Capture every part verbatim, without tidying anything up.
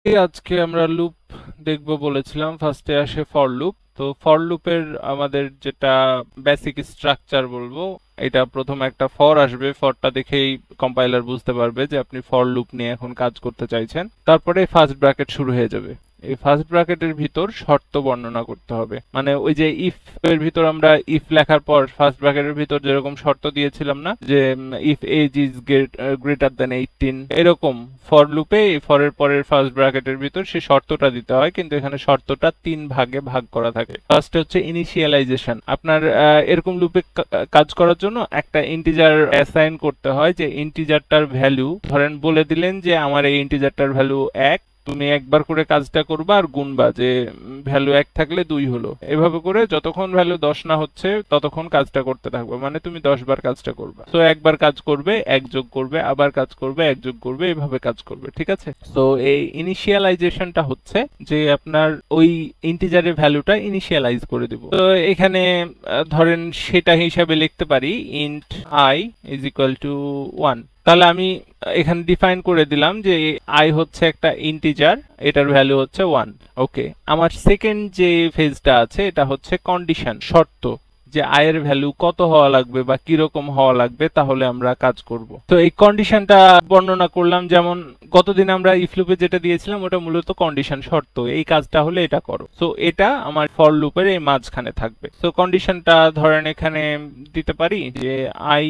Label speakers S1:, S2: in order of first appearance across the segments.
S1: আজকে আমরা লুপ দেখব বলেছিলাম। ফার্স্টে আসে ফর লুপ। তো ফর লুপের আমাদের যেটা বেসিক স্ট্রাকচার বলবো, এটা প্রথমে একটা ফর আসবে। ফরটা দেখেই কম্পাইলার বুঝতে পারবে যে আপনি ফর লুপ নিয়ে এখন কাজ করতে চাইছেন। তারপরে ফার্স্ট ব্র্যাকেট শুরু হয়ে যাবে। এই ফার্স্ট ব্র্যাকেটের ভিতর শর্ত বর্ণনা করতে হবে। মানে ওই যে ইফ এর ভিতর আমরা ইফ লেখার পর ফার্স্ট ব্র্যাকেটের ভিতর যেরকম শর্ত দিয়েছিলাম না, যে if age is greater than eighteen, এরকম ফর লুপে ফরের পরের ফার্স্ট ব্র্যাকেটের ভিতর সেই শর্তটা দিতে হয়। কিন্তু এখানে শর্তটা তিন ভাগে ভাগ করা থাকে। ফার্স্ট হচ্ছে ইনিশিয়ালাইজেশন। আপনার এরকম লুপে কাজ করার জন্য একটা ইন্টিজার অ্যাসাইন করতে হয়, যে ইন্টিজারটার ভ্যালু ধরেন বলে দিলেন যে আমার এই ইন্টিজারটার ভ্যালু এক, তুমি একবার করে কাজটা করবা আর গুনবা যে ভ্যালু এক থাকলে দুই হলো। এভাবে করে যতক্ষণ ভ্যালু দশ না হচ্ছে ততক্ষণ কাজটা করতে থাকবে। মানে তুমি দশ বার কাজটা করবা। তো একবার কাজ করবে, এক যোগ করবে, আবার কাজ করবে, এক যোগ করবে, এভাবে কাজ করবে। ঠিক আছে? তো এই ইনিশিয়ালাইজেশনটা হচ্ছে যে আপনার ওই ইন্টিজারের ভ্যালুটা ইনিশিয়ালাইজ করে দিব। তো এখানে ধরেন সেটা হিসাবে লিখতে পারি int i is equal to one. তাহলে আমি এখানে ডিফাইন করে দিলাম যে আই হচ্ছে একটা ইন্টিজার, এটার ভ্যালু হচ্ছে ওয়ান। ওকে, আমার সেকেন্ড যে ফেজটা আছে এটা হচ্ছে কন্ডিশন, শর্ত, যে আই এর ভ্যালু কত হওয়া লাগবে বা কিরকম হওয়া লাগবে তাহলে আমরা কাজ করব। তো এই কন্ডিশনটা বর্ণনা করলাম, যেমন গতদিন আমরা ইফ লুপে যেটা দিয়েছিলাম ওটা মূলত কন্ডিশন, শর্ত, এই কাজটা হলে এটা করো। তো এটা আমার ফর লুপের এই মাঝখানে থাকবে। তো কন্ডিশনটা ধরেন এখানে দিতে পারি যে i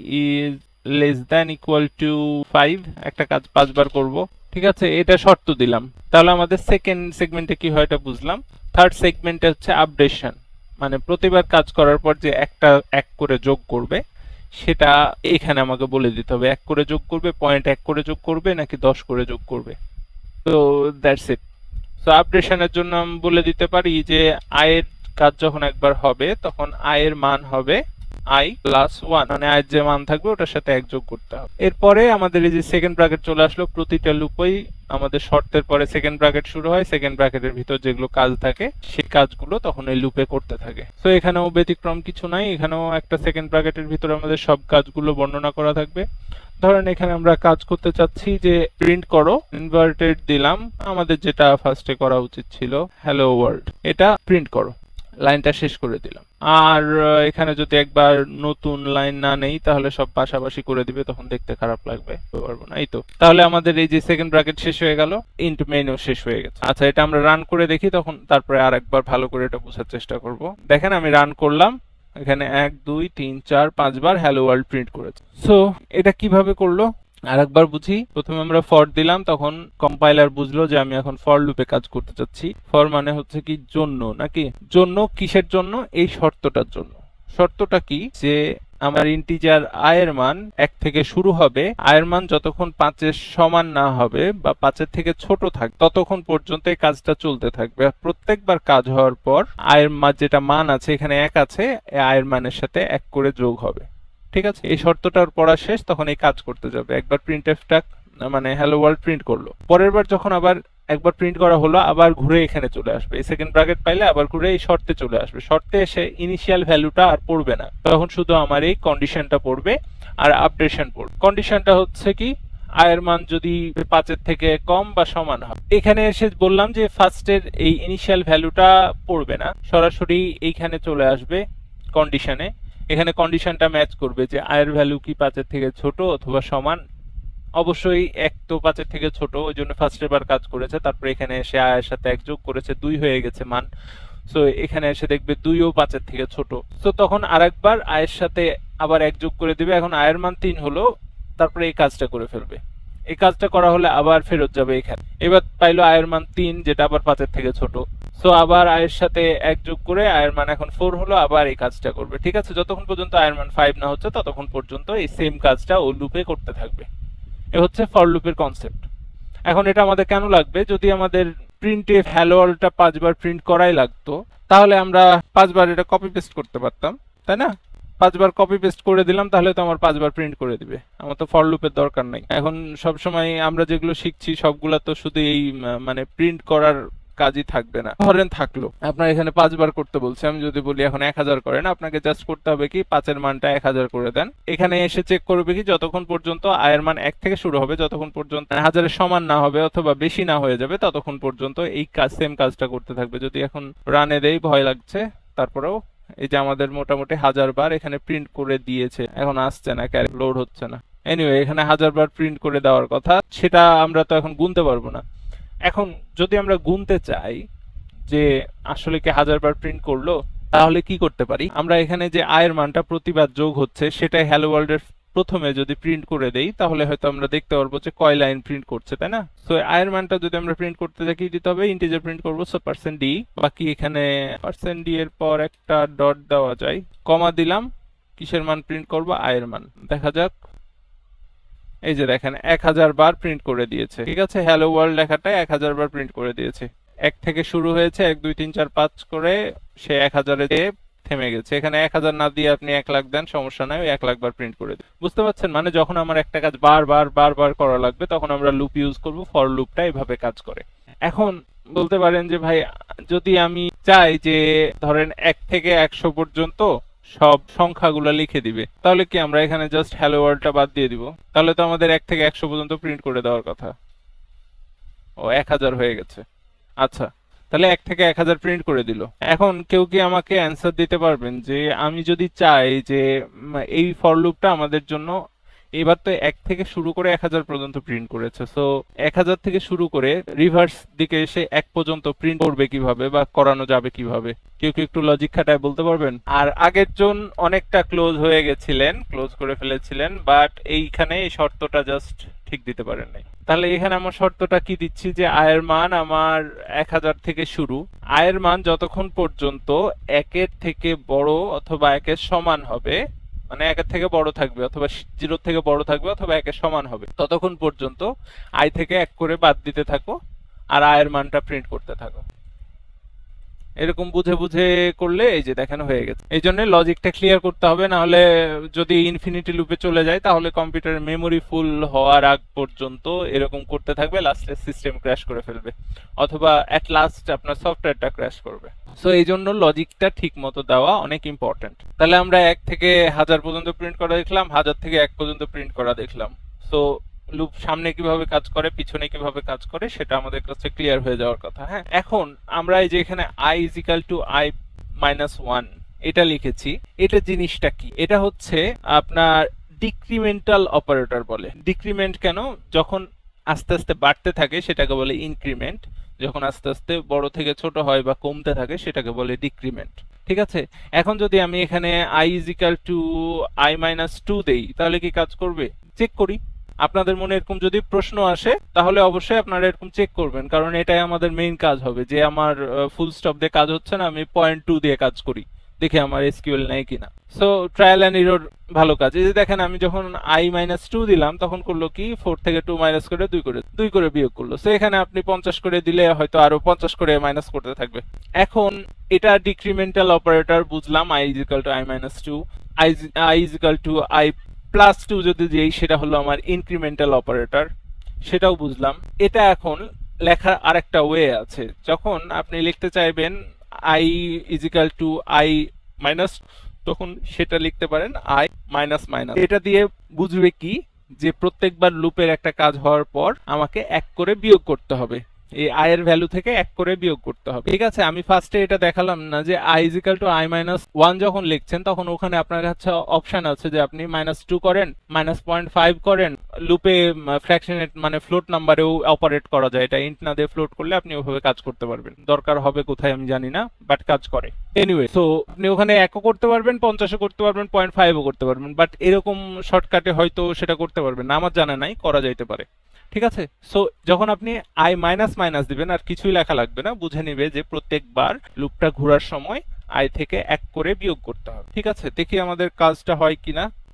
S1: is less than equal to five, একটা কাজ পাঁচবার করব। ঠিক আছে, এটা শর্ত দিলাম। তাহলে আমাদের সেকেন্ড সেগমেন্টে কি হয় এটা বুঝলাম। থার্ড সেগমেন্টে হচ্ছে আপডেশন, মানে প্রতিবার কাজ করার পর যে একটা এক করে যোগ করবে সেটা এখানে আমাকে বলে দিতে হবে। এক করে যোগ করবে, পয়েন্ট এক করে যোগ করবে নাকি দশ করে যোগ করবে। তো দ্যাটস ইট। তো আপডেশনের জন্য আমি বলে দিতে পারি যে আয়ের কাজ যখন একবার হবে তখন আয়ের মান হবে আই প্লাস ওয়ান, মানে আয়ের যে মান থাকবে ওটার সাথে এক যোগ করতে হবে। এরপরে আমাদের এই যে সেকেন্ড ব্র্যাকেট চলে আসলো। প্রতিটা লুপেই আমাদের শর্তের পরে সেকেন্ড ব্র্যাকেট শুরু হয়। সেকেন্ড ব্র্যাকেটের ভিতর যেগুলো কাজ থাকে সেই কাজগুলো তখন এই লুপে করতে থাকে। তো এখানেও ব্যতিক্রম কিছু নাই, এখানেও একটা সেকেন্ড ব্র্যাকেটের ভিতরে আমাদের সব কাজগুলো বর্ণনা করা থাকবে। ধরেন এখানে আমরা কাজ করতে চাচ্ছি যে প্রিন্ট করো, ইনভার্টেড দিলাম, আমাদের যেটা ফার্স্টে করা উচিত ছিল হ্যালো ওয়ার্ল্ড, এটা প্রিন্ট করো, লাইনটা শেষ করে দিলাম। আর এখানে যদি একবার নতুন লাইন না নেই তাহলে সব পাশাপাশি করে দিবে, তখন দেখতে খারাপ লাগবে, পারবো না। এই তো, তাহলে আমাদের এই যে সেকেন্ড ব্র্যাকেট শেষ হয়ে গেল, ইন্ট মেইনও শেষ হয়ে গেছে। আচ্ছা, এটা আমরা রান করে দেখি, তখন তারপরে আরেকবার ভালো করে এটা বোঝার চেষ্টা করব। দেখেন আমি রান করলাম, এখানে এক দুই তিন চার পাঁচবার হ্যালো ওয়ার্ল্ড প্রিন্ট করেছে। সো এটা কিভাবে করলো আরেকবার বুঝি। প্রথমে আমরা ফর দিলাম, তখন কম্পাইলার বুঝলো যে আমি এখন ফর লুপে কাজ করতে চাচ্ছি। ফর মানে হচ্ছে কি জন্য, নাকি জন্য, কিসের জন্য? এই শর্তটার জন্য। শর্তটা কি? যে আমার ইন্টিজার আয়ের মান এক থেকে শুরু হবে, আয়ের মান যতক্ষণ পাঁচের সমান না হবে বা পাঁচের থেকে ছোট থাকবে ততক্ষণ পর্যন্ত এই কাজটা চলতে থাকবে। প্রত্যেকবার কাজ হওয়ার পর আয়ের মান যেটা মান আছে, এখানে এক আছে, আয়ের মানের সাথে এক করে যোগ হবে। ঠিক আছে, এই শর্তটার পড়া শেষ, তখন এই কাজ করতে যাবে। একবার প্রিন্টএফটা মানে হ্যালো ওয়ার্ল্ড প্রিন্ট করলো, পরের বার যখন আবার একবার প্রিন্ট করা হলো আবার ঘুরে এখানে চলে আসবে। এই সেকেন্ড ব্র্যাকেট পাইলে আবার ঘুরে এই শর্তে চলে আসবে। শর্তে এসে ইনিশিয়াল ভ্যালুটা আর পড়বে না, তখন শুধু আমার এই কন্ডিশনটা পড়বে আর আপডেশন পড়বে। কন্ডিশনটা হচ্ছে কি, আয়ের মান যদি পাঁচের থেকে কম বা সমান হয়। এখানে এসে বললাম যে ফার্স্টের এই ইনিশিয়াল ভ্যালুটা পড়বে না, সরাসরি এইখানে চলে আসবে কন্ডিশনে। এখানে কন্ডিশনটা ম্যাচ করবে যে আয়ের ভ্যালু কি পাঁচের থেকে ছোট অথবা সমান। অবশ্যই এক তো পাঁচের থেকে ছোট, ওই জন্য ফার্স্ট বার কাজ করেছে। তারপরে এখানে এসে আয়ের সাথে এক যোগ করেছে, দুই হয়ে গেছে মান। সো এখানে এসে দেখবে দুইও পাঁচের থেকে ছোট। সো তখন আরেকবার আয়ের সাথে আবার এক যোগ করে দিবে। এখন আয়ের মান তিন হলো, তারপরে এই কাজটা করে ফেলবে। এই কাজটা করা হলে আবার ফেরত যাবে এখানে। এবার পাইলো আয়ের মান তিন, যেটা আবার পাঁচের থেকে ছোট। সো আবার আয়ের সাথে এক যোগ করে আয়ের মান এখন ফোর হলো, আবার এই কাজটা করবে। ঠিক আছে, যতক্ষণ পর্যন্ত আয়ের মান ফাইভ না হচ্ছে ততক্ষণ পর্যন্ত এই সেম কাজটা ও লুপে করতে থাকবে। এ হচ্ছে ফর লুপের কনসেপ্ট। এখন এটা আমাদের কেন লাগবে? যদি আমাদের প্রিন্টে হ্যালো ওয়ার্ল্ডটা পাঁচবার প্রিন্ট করাই লাগতো তাহলে আমরা পাঁচবার এটা কপি পেস্ট করতে পারতাম, তাই না? পাঁচবার কপি পেস্ট করে দিলাম, তাহলে তো আমার পাঁচবার প্রিন্ট করে দিবে। আমার তো ফর লুপের দরকার নাই। এখন সব সময় আমরা যেগুলো শিখছি সবগুলা তো শুধু এই মানে প্রিন্ট করার কাজই থাকবে না। ধরেন থাকলো আপনার এখানে পাঁচবার করতে বলছে, আমি যদি বলি এখন এক হাজার করেন, আপনাকে জাস্ট করতে হবে কি পাঁচের মানটা এক হাজার করে দেন। এখানে এসে চেক করবে কি যতক্ষণ পর্যন্ত আয়ের মান এক থেকে শুরু হবে, যতক্ষণ পর্যন্ত হাজারের সমান না হবে অথবা বেশি না হয়ে যাবে ততক্ষণ পর্যন্ত এই কাজ সেম কাজটা করতে থাকবে। যদি এখন রানে দেই, ভয় লাগছে, তারপরেও এই যে আমাদের মোটামুটি হাজার বার এখানে প্রিন্ট করে দিয়েছে, এখন আসছে না, ক্যারেক্ট লোড হচ্ছে না। এনিওয়ে এখানে হাজার বার প্রিন্ট করে দেওয়ার কথা, সেটা আমরা তো এখন গুনতে পারবো না। এখন যদি আমরা গুনতে চাই যে আসলে কি হাজার বার প্রিন্ট করলো, তাহলে কি করতে পারি, আমরা এখানে যে আয়ের মানটা প্রতিবার যোগ হচ্ছে সেটাই হ্যালো ওয়ার্ল্ড এর প্রথমে যদি প্রিন্ট করে দেই তাহলে হয়তো আমরা দেখতে পারবো যে কয় লাইন প্রিন্ট করছে, তাই না? সো আয়ের মানটা যদি আমরা প্রিন্ট করতে যাই কি দিতে হবে, ইন্টিজার প্রিন্ট করবো, সো পার্সেন্ট ডি, বাকি এখানে পার্সেন্ট ডি এর পর একটা ডট দেওয়া যায়, কমা দিলাম, কিসের মান প্রিন্ট করবো, আয়ের মান। দেখা যাক, এই যে দেখেন এক হাজার বার প্রিন্ট করে দিয়েছে। ঠিক আছে, হ্যালো ওয়ার্ল্ড লেখাটা এক হাজার বার প্রিন্ট করে দিয়েছে। এক থেকে শুরু হয়েছে, এক দুই তিন চার পাঁচ করে সে এক হাজারে থেমে গেছে। এখানে এক হাজার না দিয়ে আপনি এক লাখ দেন, সমস্যা নাই, ওই এক লাখ বার প্রিন্ট করে দিন। বুঝতে পারছেন? মানে যখন আমার একটা কাজ বারবার বারবার করা লাগবে তখন আমরা লুপ ইউজ করব, ফর লুপটা এভাবে কাজ করে। এখন বলতে পারেন যে ভাই যদি আমি চাই যে ধরেন এক থেকে একশো পর্যন্ত সব সংখ্যাগুলো লিখে দিবে, তাহলে কি আমরা এখানে জাস্ট হ্যালো ওয়ার্ল্ডটা বাদ দিয়ে দিব? তাহলে তো আমাদের এক থেকে একশো পর্যন্ত প্রিন্ট করে দেওয়ার কথা। ও এক হাজার হয়ে গেছে, আচ্ছা, তাহলে এক থেকে এক হাজার প্রিন্ট করে দিল। এখন কেউ কি আমাকে অ্যান্সার দিতে পারবেন যে আমি যদি চাই যে এই ফর লুপটা আমাদের জন্য এবার তো এক থেকে শুরু করে এক হাজার পর্যন্ত প্রিন্ট করেছে, সো এক হাজার থেকে শুরু করে রিভার্স দিকে এসে এক পর্যন্ত প্রিন্ট করবে কিভাবে বা করানো যাবে কিভাবে? কেউ কি একটু লজিক খাটায় বলতে পারবেন? আর আগের জন অনেকটা ক্লোজ হয়ে গেছিলেন, ক্লোজ করে ফেলেছিলেন, বাট এইখানে এই শর্তটা জাস্ট ঠিক দিতে পারেন নাই। তাহলে এখানে আমার শর্তটা কি দিচ্ছি যে আয়ের মান আমার এক হাজার থেকে শুরু, আয়ের মান যতক্ষণ পর্যন্ত একের থেকে বড় অথবা একের সমান হবে, মানে একের থেকে বড় থাকবে অথবা জিরোর থেকে বড় থাকবে অথবা একের সমান হবে, ততক্ষণ পর্যন্ত আই থেকে এক করে বাদ দিতে থাকো আর আয়ের মানটা প্রিন্ট করতে থাকো। এরকম বুঝে বুঝে করলে এই যে দেখেন হয়ে গেছে। এই জন্য লজিকটা ক্লিয়ার করতে হবে, না হলে যদি ইনফিনিটি লুপে চলে যায় তাহলে কম্পিউটারের মেমোরি ফুল হওয়ার আগ পর্যন্ত এরকম করতে থাকবে, লাস্টে সিস্টেম ক্র্যাশ করে ফেলবে অথবা এট লাস্ট আপনার সফটওয়্যারটা ক্র্যাশ করবে। সো এই জন্য লজিকটা ঠিক মতো দেওয়া অনেক ইম্পর্টেন্ট। তাহলে আমরা এক থেকে হাজার পর্যন্ত প্রিন্ট করা দেখলাম, হাজার থেকে এক পর্যন্ত প্রিন্ট করা দেখলাম। সো লুপ সামনে কিভাবে কাজ করে, পিছনে কিভাবে কাজ করে, সেটা আমাদের কাছে ক্লিয়ার হয়ে যাওয়ার কথা। হ্যাঁ, এখন আমরা এই যে এখানে i is equal to i minus one এটা লিখেছি, এটা জিনিসটা কি? এটা হচ্ছে আপনার ডিক্রিমেন্টাল অপারেটর বলে। ডিক্রিমেন্ট কেন? যখন আস্তে আস্তে বাড়তে থাকে সেটাকে বলে ইনক্রিমেন্ট, যখন আস্তে আস্তে বড় থেকে ছোট হয় বা কমতে থাকে সেটাকে বলে ডিক্রিমেন্ট। ঠিক আছে, এখন যদি আমি এখানে i is equal to i minus two দেই তাহলে কি কাজ করবে? চেক করি। আপনাদের মনে এরকম যদি প্রশ্ন আসে তাহলে অবশ্যই আপনারা এরকম চেক করবেন, কারণ এটাই আমাদের মেইন কাজ হবে যে আমার ফুল স্টপ দিয়ে কাজ হচ্ছে না, আমি পয়েন্ট টু দিয়ে কাজ করি, দেখি আমার এসকিউএল নেই কিনা। সো ট্রায়াল অ্যান্ড এরর ভালো কাজ। এই যে দেখেন আমি যখন i মাইনাস টু দিলাম তখন করলো কি ফোর থেকে টু মাইনাস করে দুই করে দুই করে বিয়োগ করলো। সো এখানে আপনি পঞ্চাশ করে দিলে হয়তো আরো পঞ্চাশ করে মাইনাস করতে থাকবে। এখন এটা ডিক্রিমেন্টাল অপারেটর বুঝলাম, i is equal to i minus two, i is equal to i plus two যদি দিই সেটা হলো আমার ইনক্রিমেন্টাল অপারেটর, সেটাও বুঝলাম। এটা এখন লেখার আরেকটা ওয়ে আছে, যখন আপনি লিখতে চাইবেন i is equal to i minus, তখন সেটা লিখতে পারেন i মাইনাস মাইনাস। এটা দিয়ে বুঝবে কি যে প্রত্যেকবার লুপের একটা কাজ হওয়ার পর আমাকে এক করে বিয়োগ করতে হবে, এই i এর ভ্যালু থেকে এক করে বিয়োগ করতে হবে। ঠিক আছে, আমি ফার্স্টে এটা দেখালাম না যে i is equal to i minus one যখন লিখছেন তখন ওখানে আপনার কাছে অপশন আছে যে আপনি মাইনাস টু করেন, মাইনাস পয়েন্ট ফাইভ করেন, লুপে ফ্র্যাকশনেট মানে ফ্লোট নাম্বারেও অপারেট করা যায়, এটা ইন্ট না দিয়ে ফ্লোট করলে আপনি ওভাবে কাজ করতে পারবেন। দরকার হবে কোথায় আমি জানি না, বাট কাজ করে। এনিওয়ে, সো আপনি ওখানে একও করতে পারবেন, পঞ্চাশও করতে পারবেন, পয়েন্ট ফাইভও করতে পারবেন, বাট এরকম শর্টকাটে হয়তো সেটা করতে পারবেন না, আমার জানা নাই, করা যাইতে পারে। ঠিক আছে, সো যখন আপনি i মাইনাস মাইনাস দিবেন আর কিছুই লেখা লাগবে না, বুঝে নিবে যে প্রত্যেকবার লুপটা ঘোরার সময় i থেকে এক করে বিয়োগ করতে হবে। ঠিক আছে, দেখি আমাদের কাজটা হয় কিনা।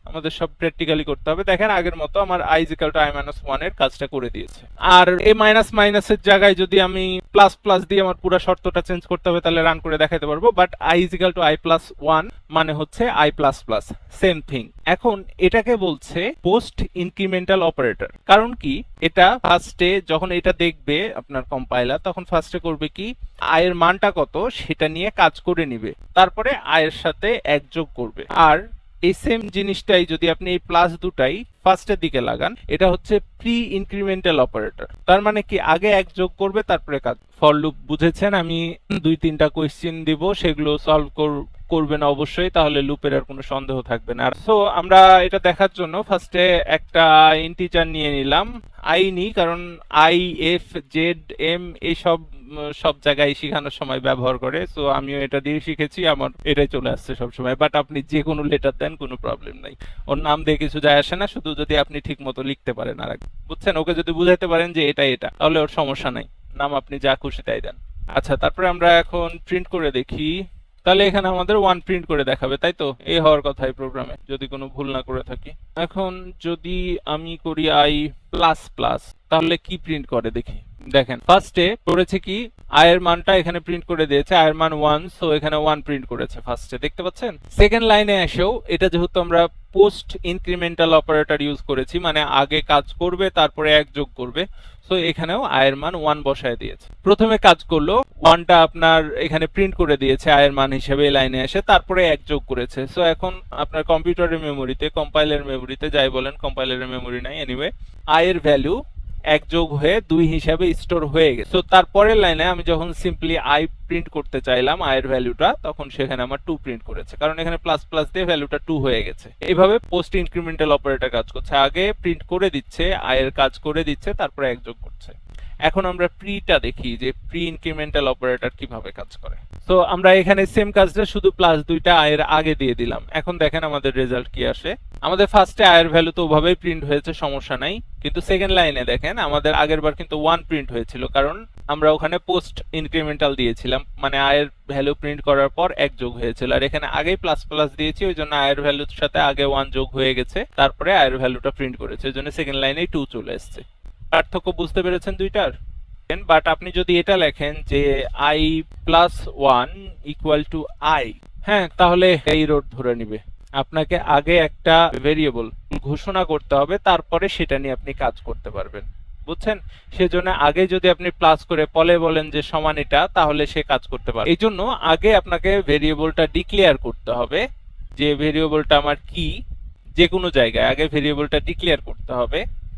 S1: আমাদের সব প্র্যাকটিক্যালি করতে হবে। দেখেন আগের মতো আমার i is equal to i minus one এর কাজটা করে দিয়েছে। আর এই মাইনাস মাইনাসের জায়গায় যদি আমি প্লাস প্লাস দিয়ে আমার পুরো শর্তটা চেঞ্জ করতে হবে তাহলে রান করে দেখাতে পারবো, but i is equal to i plus one মানে হচ্ছে i plus plus, same thing. এখন এটাকে বলছে পোস্ট ইনক্রিমেন্টাল অপারেটর। কারণ কি, এটা ফার্স্টে যখন এটা দেখবে আপনার কম্পাইলার, তখন ফার্স্টে করবে কি, i এর মানটা কত সেটা নিয়ে কাজ করে নিবে, তারপরে i এর সাথে এক যোগ করবে। আর এই সেম জিনিসটাই যদি আপনি এই প্লাস দুটাই ফার্স্টের দিকে লাগান, এটা হচ্ছে প্রি ইনক্রিমেন্টাল অপারেটর। তার মানে কি, আগে এক যোগ করবে তারপরে কাজ। ফর লুপ বুঝেছেন? আমি দুই তিনটা কোয়েশ্চেন দিব, সেগুলো সলভ করবেন অবশ্যই, তাহলে লুপের আর কোনো সন্দেহ থাকবে না। সো আমরা এটা দেখার জন্য ফার্স্টে একটা ইন্টিজার নিয়ে নিলাম, আই নি, কারণ আই এফ জেড এম এইসব সব জায়গায় শেখানোর সময় ব্যবহার করে। সো আমিও এটা দিয়ে শিখেছি, আমার এটাই চলে আসছে সবসময়। বাট আপনি যে কোনো লেটার দেন, কোনো প্রবলেম নাই, ওর নাম দিয়ে কিছু যায় আসে না, শুধু যদি আপনি ঠিক মতো লিখতে পারেন। আর বুঝছেন, ওকে যদি বুঝাইতে পারেন যে এটা এটা, তাহলে ওর সমস্যা নাই, নাম আপনি যা খুশি তাই দেন। আচ্ছা, তারপরে আমরা এখন প্রিন্ট করে দেখি। তাহলে এখানে আমাদের ওয়ান প্রিন্ট করে দেখাবে, তাই তো? এই হওয়ার কথা এই প্রোগ্রামে, যদি কোনো ভুল না করে থাকি। এখন যদি আমি করি আই প্লাস প্লাস, তাহলে কি প্রিন্ট করে দেখি। দেখেন ফার্স্টে করেছে কি, i এর মানটা এখানে প্রিন্ট করে দিয়েছে, i এর মান ওয়ান, সো এখানে ওয়ান প্রিন্ট করেছে ফার্স্টে, দেখতে পাচ্ছেন? সেকেন্ড লাইনে এসেও এটা যেহেতু আমরা পোস্ট ইনক্রিমেন্টাল অপারেটর ইউজ করেছি, মানে আগে কাজ করবে তারপরে এক যোগ করবে, সো এখানেও i এর মান ওয়ান বসায় দিয়েছে। প্রথমে কাজ করলো, ওয়ানটা আপনার এখানে প্রিন্ট করে দিয়েছে i এর মান হিসেবে এই লাইনে এসে, তারপরে এক যোগ করেছে। সো এখন আপনার কম্পিউটারের মেমোরিতে, কম্পাইলার মেমোরিতে, যাই বলেন, কম্পাইলারের মেমোরি নাই, এনিওয়ে, i এর ভ্যালু এক যোগ হয়ে দুই হিসাবে স্টোর হয়ে গেছে। তো তারপরের লাইনে আমি যখন সিম্পলি i প্রিন্ট করতে চাইলাম i এর ভ্যালুটা, তখন সেখানে আমার টু প্রিন্ট করেছে, কারণ এখানে প্লাস প্লাস দিয়ে ভ্যালুটা টু হয়ে গেছে। এইভাবে পোস্ট ইনক্রিমেন্টাল অপারেটর কাজ করছে, আগে প্রিন্ট করে দিচ্ছে, i এর কাজ করে দিচ্ছে, তারপরে এক যোগ করছে। এখন আমরা প্রিটা দেখি যে প্রি ইনক্রিমেন্টাল অপারেটর কিভাবে কাজ করে। তো আমরা এখানে সেম কাজটা শুধু প্লাস দুইটা i এর আগে দিয়ে দিলাম। এখন দেখেন আমাদের রেজাল্ট কি আসে। আমাদের ফার্স্টে i এর ভ্যালু তো ওভাবেই প্রিন্ট হয়েছে, সমস্যা নাই, কিন্তু সেকেন্ড লাইনে দেখেন আমাদের আগের বার কিন্তু ওয়ান প্রিন্ট হয়েছিল, কারণ আমরা ওখানে পোস্ট ইনক্রিমেন্টাল দিয়েছিলাম, মানে i এর ভ্যালু প্রিন্ট করার পর এক যোগ হয়েছিল। আর এখানে আগেই প্লাস প্লাস দিয়েছি, ওই জন্য i এর ভ্যালুর সাথে আগে ওয়ান যোগ হয়ে গেছে, তারপরে i এর ভ্যালুটা প্রিন্ট করেছে, ওই জন্য সেকেন্ড লাইনেই টু চলে এসছে। পার্থক্য বুঝতে পেরেছেন দুইটার? বাট আপনি যদি এটা লেখেন যে i plus one equal to i, হ্যাঁ, তাহলে এই রোড ধরে নিবে। আপনাকে আগে একটা ভেরিয়েবল ঘোষণা করতে হবে, তারপরে সেটা নিয়ে আপনি কাজ করতে পারবেন, বুঝছেন? সেজন্য আগে যদি আপনি প্লাস করে পলে বলেন যে সমান এটা, তাহলে সে কাজ করতে পারবে। এই জন্য আগে আপনাকে ভেরিয়েবলটা ডিক্লেয়ার করতে হবে, যে ভেরিয়েবলটা আমার কি, যে কোনো জায়গায় আগে ভেরিয়েবলটা ডিক্লেয়ার করতে হবে।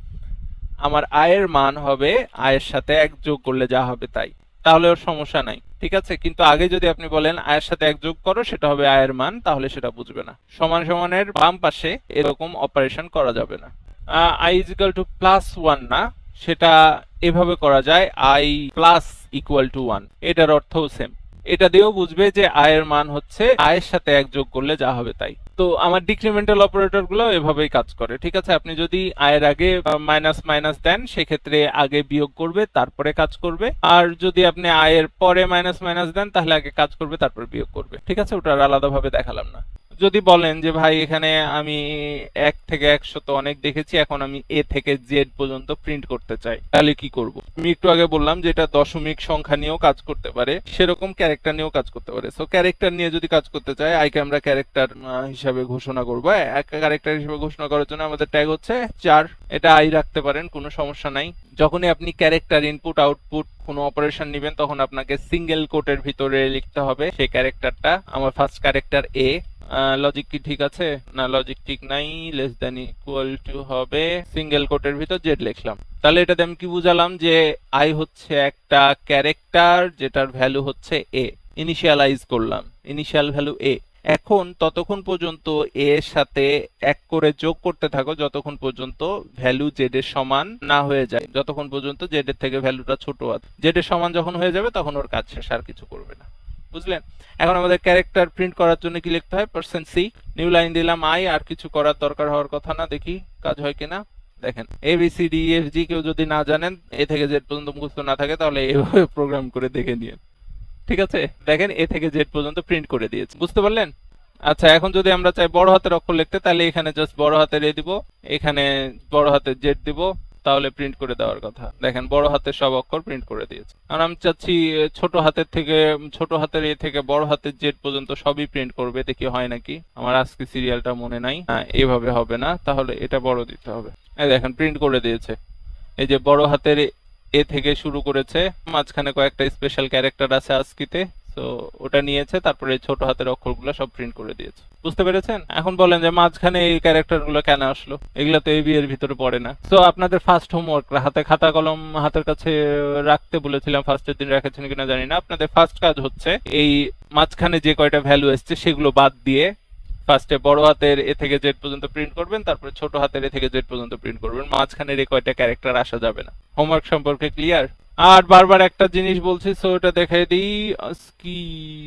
S1: আমার i এর মান হবে i এর সাথে এক যোগ করলে যা হবে তাই, তাহলে ওর সমস্যা নাই, ঠিক আছে? কিন্তু আগে যদি আপনি বলেন i এর সাথে এক যোগ করো, সেটা হবে i এর মান, তাহলে সেটা বুঝবে না। সমান সমানের বাম পাশে এরকম অপারেশন করা যাবে না। i is equal to plus one না, সেটা এভাবে করা যায়, i plus equal to one, এটার অর্থও সেম। এটা দিয়েও বুঝবে যে i এর মান হচ্ছে i এর সাথে এক যোগ করলে যা হবে তাই। তো আমার ডিক্রিমেন্টাল অপারেটর গুলো এভাবেই কাজ করে, ঠিক আছে? আপনি যদি i এর আগে মাইনাস মাইনাস দেন, সেক্ষেত্রে আগে বিয়োগ করবে তারপরে কাজ করবে, আর যদি আপনি i এর পরে মাইনাস মাইনাস দেন, তাহলে আগে কাজ করবে তারপর বিয়োগ করবে, ঠিক আছে? ওটা আলাদাভাবে দেখালাম না। যদি বলেন যে ভাই এখানে আমি এক থেকে একশো তো অনেক দেখেছি, এখন আমি এ থেকে জেড পর্যন্ত প্রিন্ট করতে চাই, তাহলে কি করব? আমি একটু আগে বললাম যে এটা দশমিক সংখ্যা নিয়েও কাজ করতে পারে, সেরকম ক্যারেক্টার নিয়েও কাজ করতে পারে। সো ক্যারেক্টার নিয়ে যদি কাজ করতে চাই, i কে আমরা ক্যারেক্টার হিসাবে ঘোষণা করবো। এক ক্যারেক্টার হিসেবে ঘোষণা করার জন্য আমাদের ট্যাগ হচ্ছে চার, এটা i রাখতে পারেন, কোনো সমস্যা নাই। যখনই আপনি ক্যারেক্টার ইনপুট আউটপুট কোনো অপারেশন নেবেন, তখন আপনাকে সিঙ্গেল কোটের ভিতরে লিখতে হবে সেই ক্যারেক্টারটা। আমার ফার্স্ট ক্যারেক্টার এ, লজিক কি ঠিক আছে? না, লজিক ঠিক নাই। লেস দেন ইকুয়াল টু হবে সিঙ্গেল কোটের ভিতর জেড লিখলাম। তাহলে এটাতে আমি কি বুঝালাম? যে i হচ্ছে একটা ক্যারেক্টার যেটার ভ্যালু হচ্ছে a, ইনিশিয়ালাইজ করলাম, ইনিশিয়াল ভ্যালু a। এখন ততক্ষণ পর্যন্ত a এর সাথে এক করে যোগ করতে থাকো যতক্ষণ পর্যন্ত ভ্যালু z এর সমান না হয়ে যায়, যতক্ষণ পর্যন্ত z এর থেকে ভ্যালুটা ছোট আছে। z এর সমান যখন হয়ে যাবে তখন ওর কাজ শেষ, আর কিছু করবে না, বুঝলেন? এখন আমাদের ক্যারেক্টার প্রিন্ট করার জন্য কি লিখতে হয়? পার্সেন্ট সি, নিউ লাইন দিলাম i, আর কিছু করার দরকার হওয়ার কথা না, দেখি কাজ হয় কিনা। দেখেন A B C D F G কেউ যদি না জানেন, এ থেকে জেড পর্যন্ত মুখস্থ না থাকে, তাহলে এইভাবে প্রোগ্রাম করে দেখে নিন, ঠিক আছে? দেখেন এ থেকে জেড পর্যন্ত প্রিন্ট করে দিয়েছে, বুঝতে পারলেন? আচ্ছা, এখন যদি আমরা চাই বড় হাতের অক্ষর লিখতে, তাহলে এখানে জাস্ট বড় হাতের এ দিব, এখানে বড় হাতের জেড দিব, তাহলে প্রিন্ট করে দেওয়ার কথা। দেখেন বড় হাতের সব অক্ষর প্রিন্ট করে দিয়েছে। আর আমি চাচ্ছি ছোট হাতের থেকে ছোট হাতের এ থেকে বড় হাতের জেড পর্যন্ত সবই প্রিন্ট করবে, দেখি হয় নাকি। আমার আজকে সিরিয়ালটা মনে নাই, এইভাবে হবে না, তাহলে এটা বড় দিতে হবে। এই দেখেন প্রিন্ট করে দিয়েছে। এই যে বড় হাতের এ থেকে শুরু করেছে, মাঝখানে কয়েকটা স্পেশাল ক্যারেক্টার আছে আজকিতে, তো ওটা নিয়েছে, তারপরে ছোট হাতের অক্ষরগুলো সব প্রিন্ট করে দিয়েছে। বুঝতে পেরেছেন? এখন বলেন যে মাঝখানে এই ক্যারেক্টারগুলো কেন আসলো? এগুলো তো এবি এর ভিতরে পড়ে না। সো আপনাদের ফার্স্ট হোমওয়ার্ক, হাতে খাতা কলম হাতের কাছে রাখতে বলেছিলাম, ফার্স্টের দিন রেখেছেন কিনা জানি না। আপনাদের ফার্স্ট কাজ হচ্ছে এই মাঝখানে যে কয়টা ভ্যালু এসছে সেগুলো বাদ দিয়ে ফার্স্টে বড় হাতের এ থেকে জেড পর্যন্ত প্রিন্ট করবেন, তারপরে ছোট হাতের এ থেকে জেড পর্যন্ত প্রিন্ট করবেন। মাঝখানের এই কয়টা ক্যারেক্টার আসা যাবে না। হোমওয়ার্ক সম্পর্কে ক্লিয়ার? আর বারবার একটা জিনিস বলছি, সো এটা দেখাই দিই। আস্কি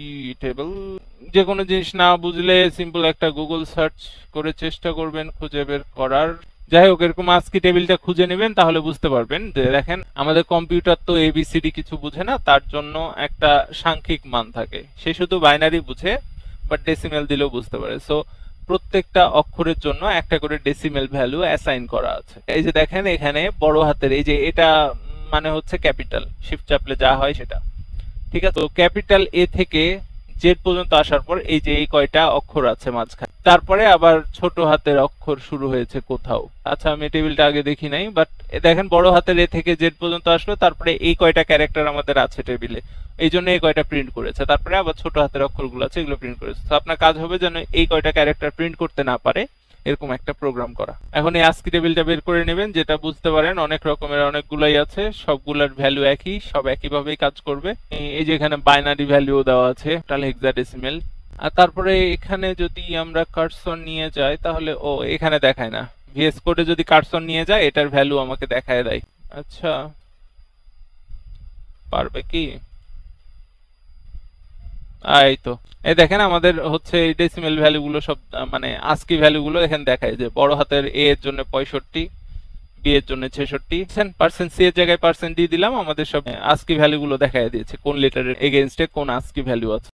S1: টেবল, যে কোনো জিনিস না বুঝলে সিম্পল একটা গুগল সার্চ করে চেষ্টা করবেন খুঁজে বের করার। যাই হোক, এরকম আস্কি টেবিলটা খুঁজে নেবেন, তাহলে বুঝতে পারবেন যে দেখেন আমাদের কম্পিউটার তো এবিসিডি কিছু বুঝে না, তার জন্য একটা সাংখ্যিক মান থাকে। সে শুধু বাইনারি বুঝে, বাট ডেসিমেল দিলেও বুঝতে পারে। সো প্রত্যেকটা অক্ষরের জন্য একটা করে ডেসিমেল ভ্যালু অ্যাসাইন করা আছে। এই যে দেখেন এখানে বড় হাতের এই যে এটা মানে হচ্ছে ক্যাপিটাল, শিফট চাপলে যা হয় সেটা, ঠিক আছে। তো ক্যাপিটাল এ থেকে জেড পর্যন্ত আসার পর এই যে এই কয়টা অক্ষর আছে মাঝখানে, তারপরে আবার ছোট হাতের অক্ষর শুরু হয়েছে কোথাও। আচ্ছা, আমি টেবিলটা আগে দেখি নাই, বাট দেখেন বড় হাতের এ থেকে জেড পর্যন্ত আসলো, তারপরে এই কয়টা ক্যারেক্টার আমাদের আছে টেবিলে, এই জন্য এই কয়টা প্রিন্ট করেছে, তারপরে আবার ছোট হাতের অক্ষরগুলো আছে এগুলো প্রিন্ট করেছে। তো আপনার কাজ হবে যেন এই কয়টা ক্যারেক্টার প্রিন্ট করতে না পারে এরকম একটা প্রোগ্রাম করা। এখন এই আস্কি টেবিলটা বের করে নেবেন, যেটা বুঝতে পারেন অনেক রকমের অনেকগুলাই আছে, সবগুলোর ভ্যালু একই, সব একইভাবেই কাজ করবে। এই যে এখানে বাইনারি ভ্যালু দেওয়া আছে, টোটাল হেক্সাডেসিমেল। আর তারপরে এখানে যদি আমরা কার্সর নিয়ে যাই, তাহলে ও এখানে দেখায় না, ভিএস কোডে যদি কার্সর নিয়ে যায় এটার ভ্যালু আমাকে দেখায় দেয়। আচ্ছা, পারবে কি? এই তো, এই দেখেন আমাদের হচ্ছে এই ডেসিমেল ভ্যালুগুলো সব মানে আস্কি ভ্যালুগুলো এখানে দেখায় যে বড় হাতের এ এর জন্য পঁয়ষট্টি, বি এর জন্য ছেষট্টি, পার্সেন্ট সি এর জায়গায় পার্সেন্ট ডি দিলাম, আমাদের সব আস্কি ভ্যালুগুলো দেখায় দিয়েছে কোন লেটারের এগেইনস্টে কোন আস্কি ভ্যালু আছে।